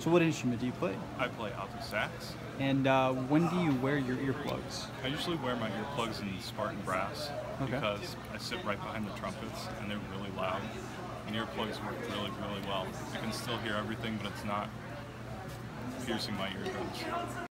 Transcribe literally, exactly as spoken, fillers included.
So what instrument do you play? I play alto sax. And uh, when do you wear your earplugs? I usually wear my earplugs in Spartan brass Okay. because I sit right behind the trumpets and they're really loud. And earplugs work really, really well. I can still hear everything, but it's not piercing my eardrums.